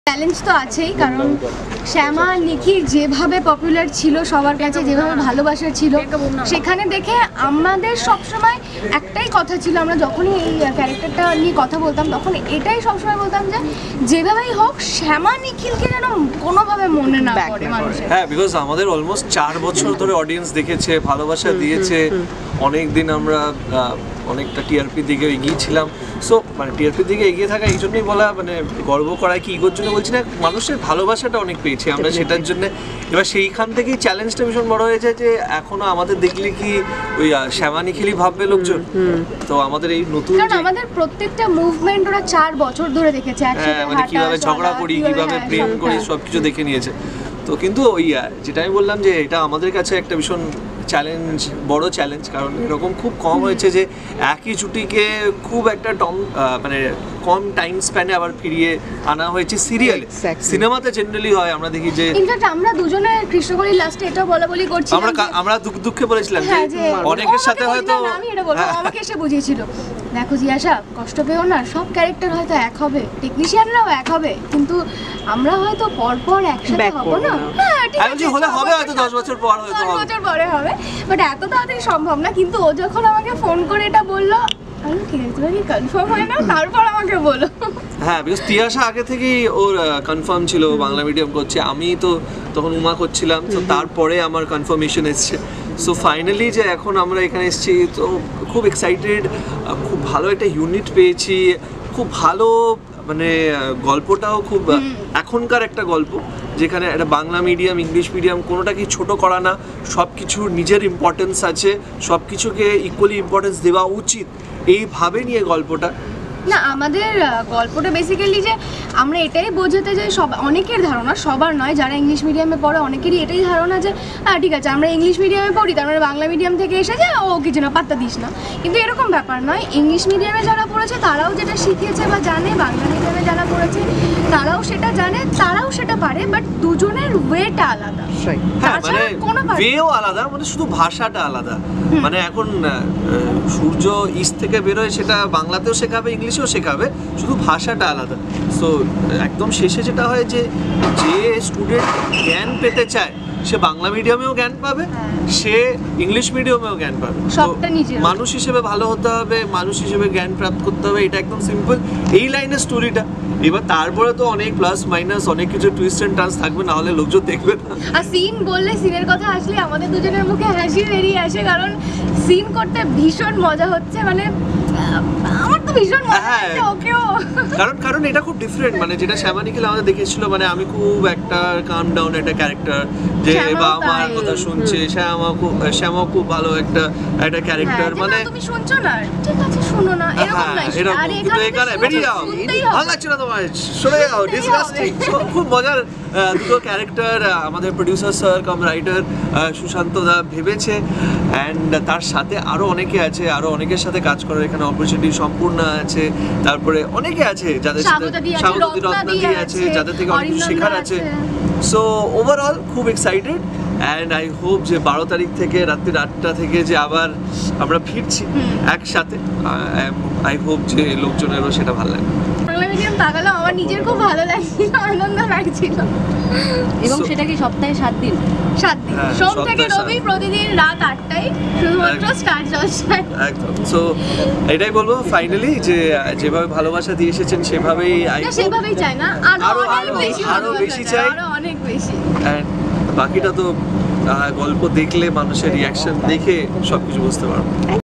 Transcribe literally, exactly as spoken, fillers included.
Challenge তো আছেই, কারণ শ্যামা নিখিল যেভাবে পপুলার ছিল সবার কাছে, যেভাবে ভালোবাসা ছিল, সেখানে দেখে আমাদের সবসময় একটাই কথা ছিল, আমরা যখনই এই ক্যারেক্টারটা নিয়ে কথা বলতাম তখন এটাই সবসময় বলতাম যে যেভাবেই হোক শ্যামা নিখিলকে যেন কোনোভাবে মনে না পড়ে মানুষের। হ্যাঁ, বিকজ আমাদের অলমোস্ট চার বছর ধরে অডিয়েন্স দেখেছে, ভালোবাসা দিয়েছে, অনেক দিন আমরা অনেকটা টিআরপি দিকে এগিয়ে ছিলাম। সো মানে টিআরপির দিকে এগিয়ে থাকা এই জন্যই বলা, মানে গর্ব করা কি ইগোর জন্য বলছি না, মানুষের ভালোবাসাটা অনেক পেয়েছি আমরা সেটার জন্য। এবার সেইখান থেকেই চ্যালেঞ্জটা ভীষণ বড় হয়ে যায় যে এখনো আমাদের দেখলে কি ওই শ্যামা নিখিলই ভাববে লোকজন। তো আমাদের এই নতুন, কারণ আমাদের প্রত্যেকটা মুভমেন্ট ওরা চার বছর ধরে দেখেছে, একসাথে মানে কিভাবে ঝগড়া করি, কিভাবে প্রেম করি, সবকিছু দেখে নিয়েছে। তো কিন্তু ওই যেটা আমি বললাম যে এটা আমাদের কাছে একটা ভীষণ চ্যালেঞ্জ, বড় চ্যালেঞ্জ, কারণ এরকম খুব কম হয়েছে যে একই জুটিকে খুব একটা টম মানে কম টাইম স্প্যানে আবার ফিরিয়ে আনা হয়েছে সিরিয়ালে। সিনেমাতে জেনারেলি হয় আমরা দেখি যে, ইনফ্যাক্ট আমরা দুজনে কৃষ্ণকলির লাস্টে এটা বলা বলি করছি, আমরা আমরা দুঃখ দুঃখে বলেছিলাম যে অনেকের সাথে হয়তো আমি এটা বলবো, আমাকে এসে বুঝিয়েছিল দেখো জিয়াশা কষ্ট পেও না, সব ক্যারেক্টার হয়তো এক হবে, টেকনিশিয়ানরাও এক হবে, কিন্তু আমরা হয়তো পরপর একসাথে হব না। হ্যাঁ ঠিক আছে, হলে হবে হয়তো দশ বছর পর হয়তো হবে, দশ বছর পরে হবে, বাট এত তাড়াতাড়ি সম্ভব না। কিন্তু ও যখন আমাকে ফোন করে এটা বললো, আমি ঠিক আছে তুমি কনফার্ম হয় না, তারপর আমাকে বলো। হ্যাঁ, বিকজ তিয়াশা আগে থেকেই ওর কনফার্ম ছিল বাংলা মিডিয়াম করছে, আমি তো তখন উমা করছিলাম, তো তারপরে আমার কনফার্মেশন এসছে। সো ফাইনালি যে এখন আমরা এখানে এসেছি, তো খুব এক্সাইটেড, খুব ভালো একটা ইউনিট পেয়েছি, খুব ভালো মানে গল্পটাও খুব এখনকার একটা গল্প, যেখানে একটা বাংলা মিডিয়াম ইংলিশ মিডিয়াম কোনোটাকেই ছোট করা না, সব কিছুর নিজের ইম্পর্টেন্স আছে, সব কিছুকে ইকুয়ালি ইম্পর্টেন্স দেওয়া উচিত, এইভাবে নিয়ে গল্পটা। না আমাদের গল্পটা বেসিক্যালি যে আমরা এটাই বোঝাতে যাই, সব অনেকের ধারণা, সবার নয়, যারা ইংলিশ মিডিয়ামে পড়ে অনেকেরই এটাই ধারণা যে হ্যাঁ ঠিক আছে আমরা ইংলিশ মিডিয়ামে পড়ি, তার মানে বাংলা মিডিয়াম থেকে এসে যায় ও কিছু না পাত্তা দিস না, কিন্তু এরকম ব্যাপার নয়। ইংলিশ মিডিয়ামে যারা পড়েছে তারাও যেটা শিখেছে বা জানে, বাংলা মিডিয়ামে যারা পড়েছে তারাও সেটা জানে, তারাও সেটা পারে, বাট দুজনের ওয়েটা আলাদা, মানে ওয়েও আলাদা, মানে শুধু ভাষাটা আলাদা। মানে এখন সূর্য ইস্ট থেকে বেরোয়, সেটা বাংলাতেও শেখাবে ইংলিশেও শেখাবে, শুধু ভাষাটা আলাদা। সো একদম শেষে যেটা হয় যে যে স্টুডেন্ট জ্ঞান পেতে চায় সে বাংলা মিডিয়ামেও জ্ঞান পাবে, সে ইংলিশ মিডিয়ামেও জ্ঞান পাবে। মানুষ হিসেবে ভালো হতে হবে, মানুষ হিসেবে জ্ঞান প্রাপ্ত করতে হবে, এটা একদম সিম্পল এই লাইনের স্টোরিটা। এবার তারপরে তো অনেক প্লাস মাইনাস অনেক কিছু টুইস্ট এন্ড টার্নস থাকবে, না হলে লোকজন দেখবে না। আর সিন বললে, সিনের কথা আসলে আমাদের দুজনের মুখে হাসি বেরিয়ে আসে, কারণ সিন করতে ভীষণ মজা হচ্ছে, মানে আমার তো ভীষণ মজা হচ্ছে ওকেও, কারণ কারণ এটা খুব ডিফারেন্ট, মানে যেটা শ্যামা নিখিল আমাদের দেখেছিল, মানে আমি খুব একটা কাম ডাউন একটা ক্যারেক্টার, যে বাবা মার কথা শুনছে, শ্যামা খুব শ্যামা খুব ভালো একটা একটা ক্যারেক্টার, মানে তুমি শুনছো না ঠিক আছে শুনো না এরকম না, আর এখানে বেরিয়ে যাও, ভালো লাগছে না তোমার, সরে যাও, ডিসগাস্টিং। খুব মজার দুটো ক্যারেক্টার আমাদের producer sir cum writer Sushanta da ভেবেছে, অ্যান্ড তার সাথে আরো অনেকে আছে, আরো অনেকের সাথে কাজ করার এখানে অপরচুনিটি সম্পূর্ণ আছে, তারপরে অনেকে আছে যাদের সাথে স্বাগতী রত্নাদি আছে, যাদের থেকে অনেক কিছু শেখার আছে। সো ওভারঅল খুব এক্সাইটেড, অ্যান্ড আই হোপ যে বারো তারিখ থেকে রাত্রি আটটা থেকে যে আবার আমরা ফিরছি একসাথে, আই হোপ যে লোকজনেরও সেটা ভালো লাগবে। বাংলা মিডিয়াম তাকালাম, আমার নিজের খুব ভালো লাগছিল, আনন্দ লাগছিল। এবং সেটা কি সপ্তাহে সাত দিন? সাত দিন, সোম থেকে রবি, প্রতিদিন রাত আটটায়, শুধুমাত্র স্টার জলসায়। একদম। সো এটাই বলবো ফাইনালি যে যেভাবে ভালোবাসা দিয়ে এসেছেন সেভাবেই, সেভাবেই চাই না, আরো আরো বেশি আরো বেশি চাই, আরো অনেক বেশি। এন্ড বাকিটা তো গল্প দেখলে, মানুষের রিয়াকশন দেখে সবকিছু বুঝতে পারবো।